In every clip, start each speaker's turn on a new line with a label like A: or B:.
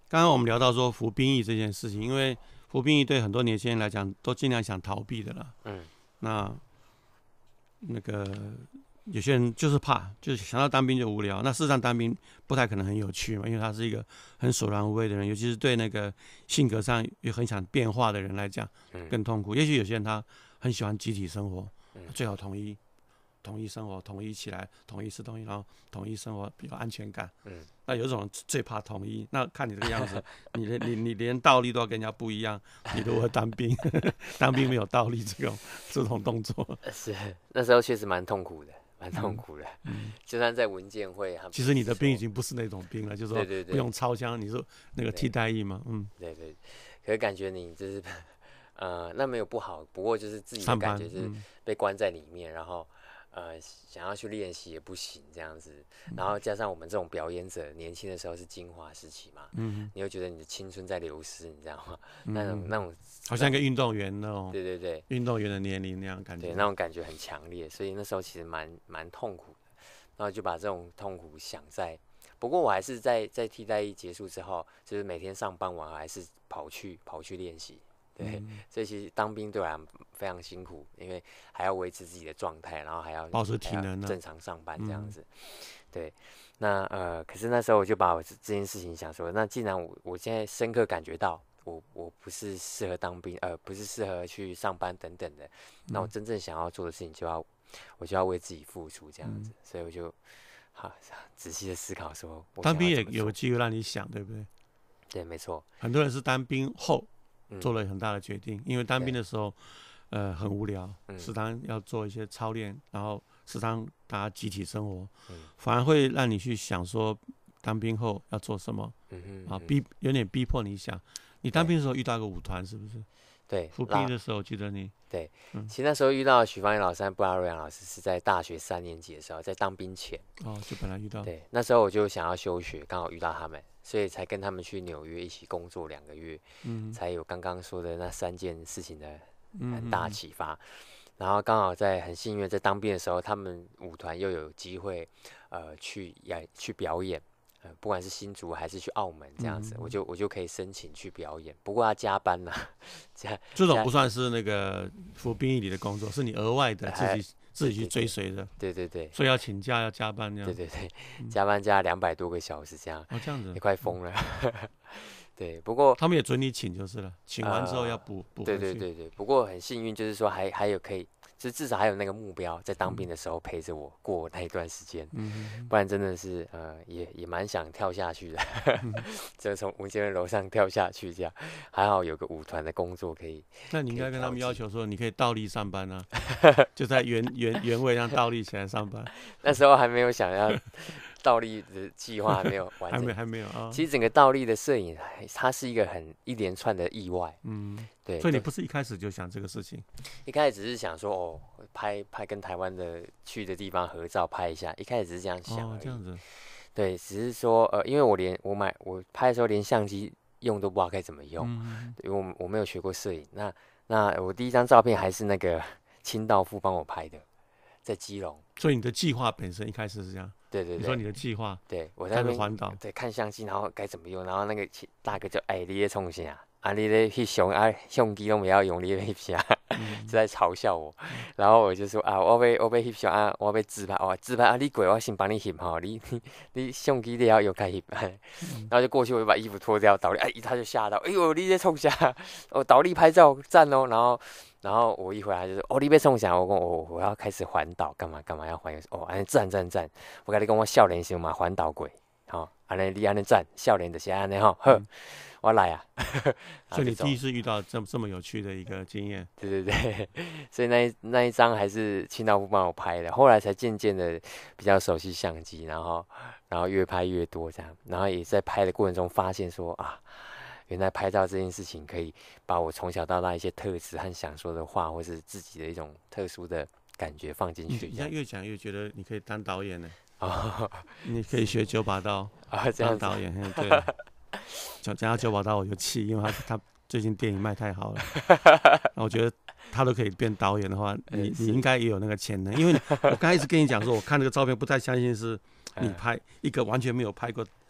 A: 刚刚我们聊到说服兵役这件事情，因为服兵役对很多年轻人来讲都尽量想逃避的啦。那个有些人就是怕，就是想到当兵就无聊。那事实上当兵不太可能很有趣嘛，因为他是一个很索然无味的人，尤其是对那个性格上又很想变化的人来讲更痛苦。也许有些人他很喜欢集体生活，最好统一生活，统一起来，统一吃东西，然后统一生活比较安全感。那有一种人最怕统一，那看你这个样子，你连倒立都要跟人家不一样，你如何当兵？当兵没有倒立这种动作。
B: 是那时候确实蛮痛苦的。就算在文件会，
A: 其实你的兵已经不是那种兵了，就是说
B: 对
A: 不用操枪，你说那个替代役嘛，
B: 对。可是感觉你就是那没有不好，不过就是自己的感觉就是被关在里面，然后想要去练习也不行这样子，然后加上我们这种表演者，年轻的时候是精华时期嘛，你会觉得你的青春在流失，你知道吗？那种
A: 好像一个运动员那种，
B: 对，
A: 运动员的年龄那样感觉，
B: 对，那种感觉很强烈，所以那时候其实蛮痛苦的，然后就把这种痛苦想在，不过我还是在替代役结束之后，就是每天上班完还是跑去练习。对，所以其实当兵对我来讲非常辛苦，因为还要维持自己的状态，然后还要
A: 保持体能
B: 正常上班这样子。对，那可是那时候我就把我这件事情想说，那既然我现在深刻感觉到我不是适合当兵，不是适合去上班等等的，那我真正想要做的事情我就要为自己付出这样子，所以我就好仔细的思考说，
A: 当兵也有机会让你想，对不对？
B: 对，没错。
A: 很多人是当兵后做了很大的决定，因为当兵的时候，很无聊，时常要做一些操练，然后时常大家集体生活，反而会让你去想说，当兵后要做什么，有点逼迫你想。你当兵的时候遇到一个舞团，是不是？
B: 对，
A: 服兵役的时候，记得你。
B: 对，其实那时候遇到许芳宜老师和布拉瑞扬老师是在大学3年级的时候，在当兵前。
A: 就本来遇到。
B: 对，那时候我就想要休学，刚好遇到他们，所以才跟他们去纽约一起工作2个月，才有刚刚说的那3件事情的很大启发。然后刚好在很幸运在当兵的时候，他们舞团又有机会去表演。不管是新竹还是去澳门这样子，我就可以申请去表演，不过要加班啦。
A: 这种不算是那个服兵役里的工作，是你额外的自己去追随的。
B: 对，
A: 所以要请假要加班这样。
B: 对，加班加200多个小时这样。
A: 这样子。
B: 也快疯了。对，不过
A: 他们也准你请就是了，请完之后要补回去。
B: 对，不过很幸运，就是说还有可以，就至少还有那个目标，在当兵的时候陪着我过那一段时间，不然真的是也蛮想跳下去的，就从文件楼上跳下去这样，还好有个舞团的工作可以。
A: 那你应该跟他们要求说，你可以倒立上班啊，就在原位上倒立起来上班。
B: 那时候还没有想要倒立的计划，还没有完成，
A: 还没有啊。
B: 其实整个倒立的摄影，它是一个一连串的意外。对。
A: 所以你不是一开始就想这个事情？
B: 一开始只是想说，拍跟台湾的去的地方合照拍一下，一开始只是这样想而已。
A: 这样子。
B: 对，只是说因为我拍的时候连相机用都不知道该怎么用，因为我没有学过摄影。那我第一张照片还是那个清道夫帮我拍的，在基隆。
A: 所以你的计划本身一开始是这样。
B: 对，
A: 你说你的计划。
B: 对，我在那边
A: 环岛。
B: 对，看相机，然后该怎么用，然后那个大哥就你在冲啥？你在翕相相机都不要用，你在翕啥？就在嘲笑我。然后我就说我要翕相我要自拍自拍你过我先帮你翕吼，你相机你要用开翕。然后就过去，我就把衣服脱掉倒立，他就吓到，哎呦你在冲啥？倒立拍照赞哦。然后我一回来就说你要冲啥？我要开始环岛，干嘛要环赞！我跟你讲，我少年时嘛环岛过，安尼你安尼赞，少年就是安尼好，我来啊。
A: 所以你第一次遇到这么有趣的一个经验。
B: 对，所以那一张还是清道夫帮我拍的，后来才渐渐的比较熟悉相机，然后越拍越多这样，然后也在拍的过程中发现说原来拍照这件事情可以把我从小到大一些特质和想说的话，或是自己的一种特殊的感觉放进去。
A: 你现在越讲越觉得你可以当导演呢。你可以学9把刀当导演。对，讲到9把刀我就气，因为他最近电影卖太好了。我觉得他都可以变导演的话，你应该也有那个潜能。因为我刚才一直跟你讲说，我看这个照片不太相信是你拍一个完全没有拍过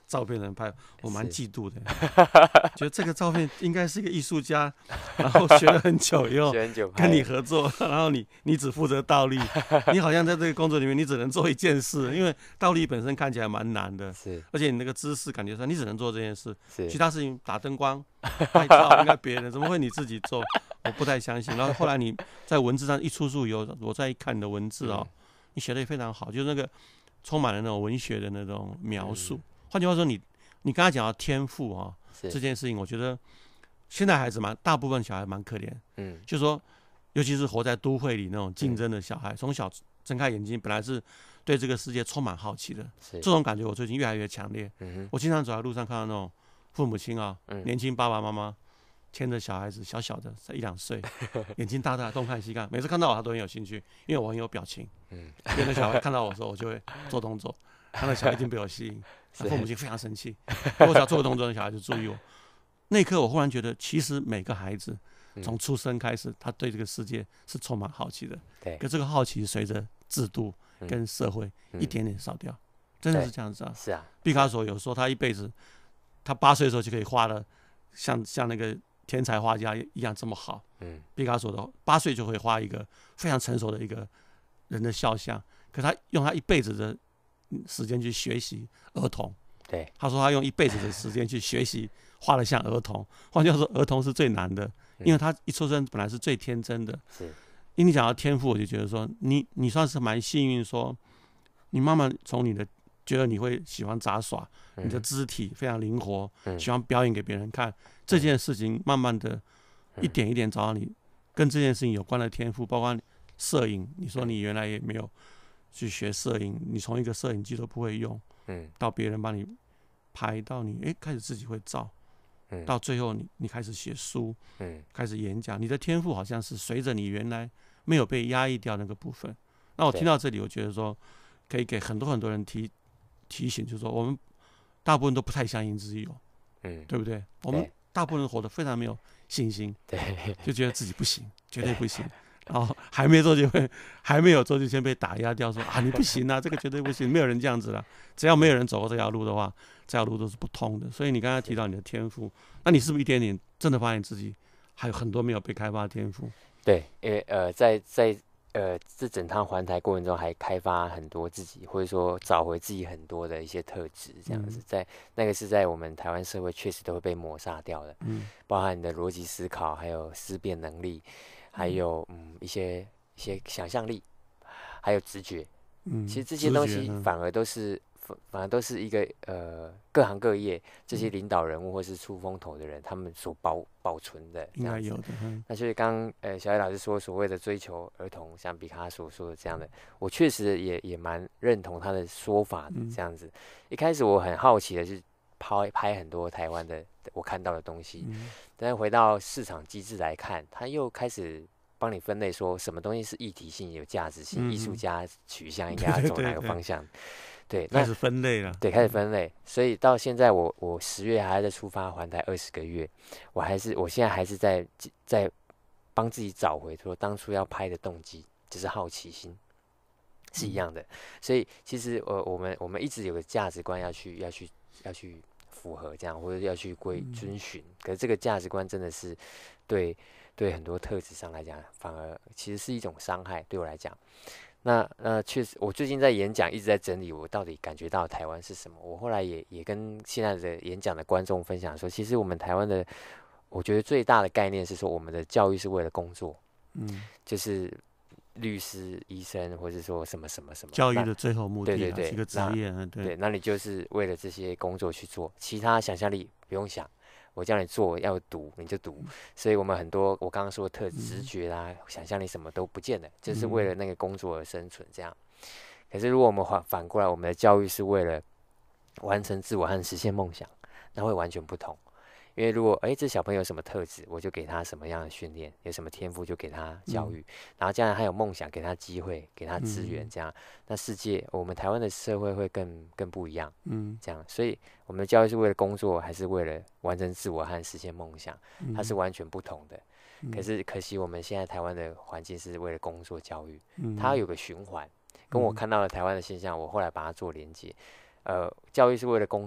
A: 照片的人拍，我蛮
B: 是
A: 嫉妒的，觉得这个照片应该是一个艺术家，然后学了很久以后
B: 学很久拍
A: 跟你
B: 了，
A: 合作，然后你只负责倒立，你好像在这个工作里面你只能做一件事，因为倒立本身看起来蛮难的，
B: 是
A: 而且你那个姿势感觉上你只能做这件事，其
B: 是
A: 他事情打灯光、拍照应该别人，怎么会你自己做？我不太相信。然后后来你在文字上一出书以后，我再一看你的文字哦，你写的也非常好，就是那个充满了那种文学的那种描述。换句话说，你刚才讲到天赋啊、这
B: 是，
A: 件事情，我觉得现在孩子大部分小孩蛮可怜，就是说，尤其是活在都会里那种竞争的小孩，从小睁开眼睛，本来是对这个世界充满好奇的，
B: 是
A: 这种感觉我最近越来越强烈。我经常走在路上看到那种父母亲啊，年轻爸爸妈妈牵着小孩子，小小的，才1、2岁，眼睛大大，东看西看，每次看到我他都很有兴趣，因为我很有表情。因为那小孩看到我的时候，我就会做动作，他那小孩已经被我吸引，父母亲非常生气，我只要做个动作，那小孩就注意我。那一刻，我忽然觉得，其实每个孩子从出生开始，他对这个世界是充满好奇的。
B: 对，
A: 可这个好奇随着制度跟社会一点点少掉，真的是这样子啊。
B: 是啊，
A: 毕卡索有说，他一辈子，他8岁的时候就可以画的像那个天才画家一样这么好。毕卡索的8岁就会画一个非常成熟的一个人的肖像，可他用他一辈子的时间去学习儿童。
B: 对，
A: 他说他用一辈子的时间去学习画得像儿童。换句话说，儿童是最难的，因为他一出生本来是最天真的。
B: 是，
A: 因为你讲到天赋，我就觉得说你算是蛮幸运，说你慢慢从你的觉得你会喜欢杂耍，你的肢体非常灵活，喜欢表演给别人看，这件事情慢慢的一点一点找到你跟这件事情有关的天赋，包括摄影。你说你原来也没有去学摄影，你从一个摄影机都不会用，到别人帮你拍，到你开始自己会照，到最后你开始写书，开始演讲，你的天赋好像是随着你原来没有被压抑掉那个部分。那我听到这里，我觉得说可以给很多很多人提醒，就是说我们大部分都不太相信自己有，对不对？我们大部分人活得非常没有信心，
B: 对，
A: 就觉得自己不行，绝对不行。然后还没有做就先被打压掉，说啊你不行啊，这个绝对不行，没有人这样子了。只要没有人走过这条路的话，这条路都是不通的。所以你刚才提到你的天赋，那你是不是一点点真的发现自己还有很多没有被开发的天赋？
B: 对，因为在这整趟环台过程中，还开发很多自己，或者说找回自己很多的一些特质，这样子，在那个是在我们台湾社会确实都会被抹杀掉的，包含你的逻辑思考，还有思辨能力，还有一些想象力，还有直觉，其实这些东西反而都是一个各行各业这些领导人物或是出风头的人，他们所保存的这样子。
A: 应该有的。
B: 那所以刚小艾老师说所谓的追求儿童，像毕卡索说的这样的，我确实也蛮认同他的说法的这样子。一开始我很好奇的是拍很多台湾的我看到的东西，但是回到市场机制来看，他又开始帮你分类，说什么东西是议题性、有价值性，艺术家取向应该要走哪个方向。对，
A: 开始分类了。
B: 对，开始分类。所以到现在我10月还在出发环台20个月，我现在还是在帮自己找回说当初要拍的动机，就是好奇心，是一样的。所以其实我们一直有个价值观要去符合这样，或者要去遵循。可是这个价值观真的是对很多特质上来讲，反而其实是一种伤害，对我来讲。那确实，我最近在演讲一直在整理我到底感觉到台湾是什么。我后来也跟现在的演讲的观众分享说，其实我们台湾的，我觉得最大的概念是说，我们的教育是为了工作，就是律师、医生，或者说什么什么什么。
A: 教育的最后目的，
B: 对，
A: 是一个职业。
B: 对，那你就是为了这些工作去做，其他想象力不用想。我叫你做要读你就读，所以我们很多我刚刚说的直觉啦、想象力什么都不见了，就是为了那个工作而生存这样。可是如果我们反过来，我们的教育是为了完成自我和实现梦想，那会完全不同。因为如果这小朋友有什么特质，我就给他什么样的训练，有什么天赋就给他教育，然后将来他有梦想，给他机会，给他资源，这样，那世界我们台湾的社会会更不一样，这样。所以我们的教育是为了工作，还是为了完成自我和实现梦想，它是完全不同的。可是可惜我们现在台湾的环境是为了工作教育，它有个循环，跟我看到的台湾的现象，我后来把它做连接。教育是为了工作。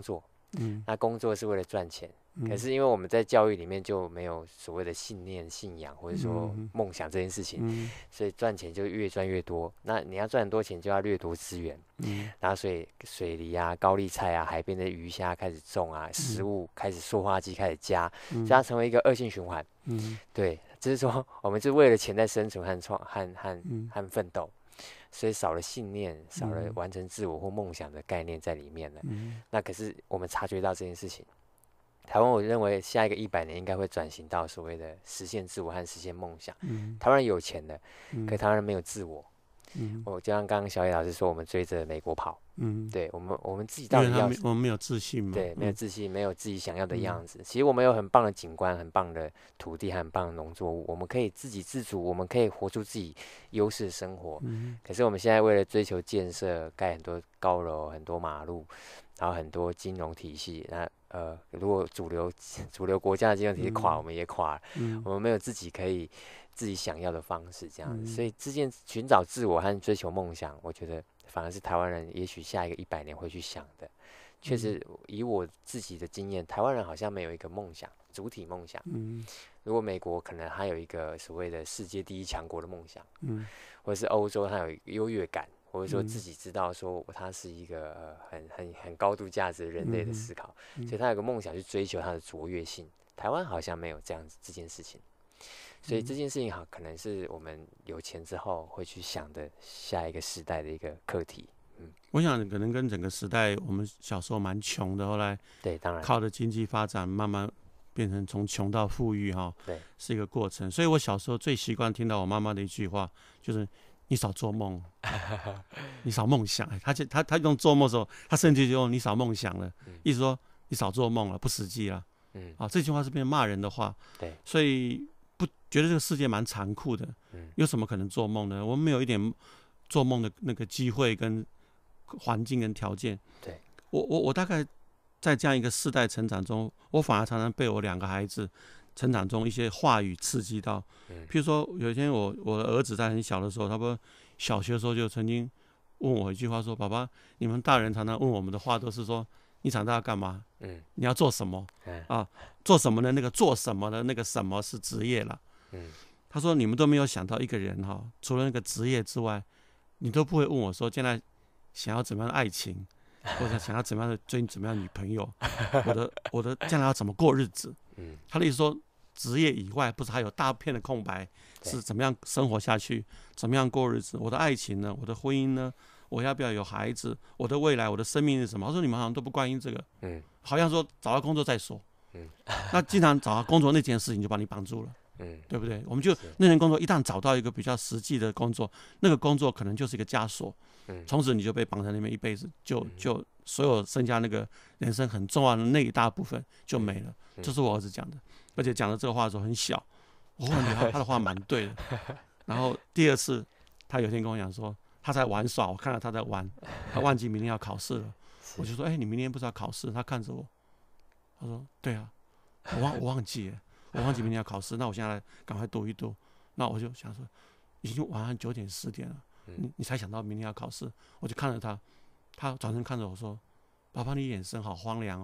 B: 那工作是为了赚钱。可是因为我们在教育里面就没有所谓的信念、信仰或者说梦想这件事情，所以赚钱就越赚越多。那你要赚很多钱，就要掠夺资源，然后所以水梨啊、高丽菜啊、海边的鱼虾开始种啊，食物开始塑化剂开始加，这样成为一个恶性循环。对，就是说我们是为了钱在生存和奋斗，所以少了信念，少了完成自我或梦想的概念在里面了。那可是我们察觉到这件事情。台湾，我认为下一个100年应该会转型到所谓的实现自我和实现梦想。台湾人有钱的，可台湾人没有自我。我就像刚刚小野老师说，我们追着美国跑。对我们自己到底要，
A: 我们没有自信嘛？
B: 对，没有自信，没有自己想要的样子。其实我们有很棒的景观、很棒的土地、很棒的农作物，我们可以自给自足，我们可以活出自己优势的生活。可是我们现在为了追求建设，盖很多高楼、很多马路，然后很多金融体系，如果主流国家的金融体系垮，我们也垮了。我们没有自己想要的方式，这样子。所以这件寻找自我和追求梦想，我觉得反而是台湾人也许下一个100年会去想的。确实，以我自己的经验，台湾人好像没有一个梦想，主体梦想。如果美国可能还有一个所谓的世界第一强国的梦想，或者是欧洲它有优越感。或者说自己知道说他是一个很高度价值的人类的思考，所以他有个梦想去追求他的卓越性。台湾好像没有这样子这件事情，所以这件事情可能是我们有钱之后会去想的下一个时代的一个课题。
A: 我想可能跟整个时代，我们小时候蛮穷的，后来
B: 对，当然
A: 靠着经济发展慢慢变成从穷到富裕对，是一个过程。所以我小时候最习惯听到我妈妈的一句话，就是你少做梦，你少梦想。他用做梦的时候，他甚至就用你少梦想了，意思说你少做梦了，不实际了。这句话是变骂人的话。
B: 对，
A: 所以不觉得这个世界蛮残酷的。有什么可能做梦呢？我们没有一点做梦的那个机会跟环境跟条件。
B: 对，
A: 我大概在这样一个世代成长中，我反而常常被我2个孩子成长中一些话语刺激到。譬如说有一天我的儿子在很小的时候，差不多小学的时候就曾经问我一句话说，爸爸，你们大人常常问我们的话都是说，你长大要干嘛？你要做什么？做什么的那个做什么的那个什么是职业了。他说你们都没有想到一个人除了那个职业之外，你都不会问我说将来想要怎么样的爱情，或者想要怎么样的追怎么样的女朋友，我的将来要怎么过日子。他的意思说，职业以外不是还有大片的空白，是怎么样生活下去，怎么样过日子。我的爱情呢？我的婚姻呢？我要不要有孩子？我的未来，我的生命是什么？他说你们好像都不关心这个。好像说找到工作再说。那经常找到工作那件事情就把你绑住了。对不对？我们就那件工作一旦找到一个比较实际的工作，那个工作可能就是一个枷锁。从此你就被绑在那边一辈子，就所有剩下那个人生很重要的那一大部分就没了。这是我儿子讲的，而且讲的这个话的时候很小，我忽然觉得他的话蛮对的。然后第2次，他有一天跟我讲说，他在玩耍，我看到他在玩，他忘记明天要考试了。我就说，你明天不是要考试？他看着我，他说，对啊，我忘记了，我忘记明天要考试，那我现在来赶快读一读。那我就想说，已经晚上9点10点了。你才想到明天要考试。我就看着他，他转身看着我说，爸爸你眼神好荒凉哦。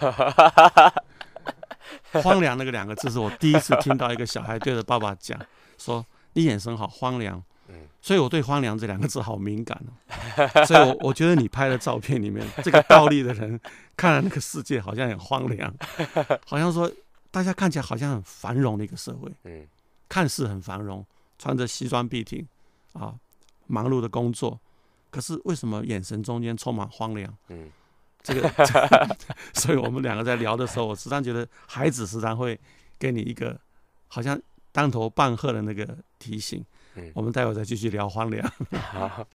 A: 荒凉那个2个字是我第一次听到一个小孩对着爸爸讲，说你眼神好荒凉。所以我对荒凉这2个字好敏感哦。所以我觉得你拍的照片里面这个倒立的人看了那个世界好像很荒凉，好像说大家看起来好像很繁荣的一个社会。看似很繁荣，穿着西装笔挺忙碌的工作，可是为什么眼神中间充满荒凉？这个所以我们2个在聊的时候，我时常觉得孩子时常会给你一个好像当头棒喝的那个提醒。我们待会再继续聊荒凉。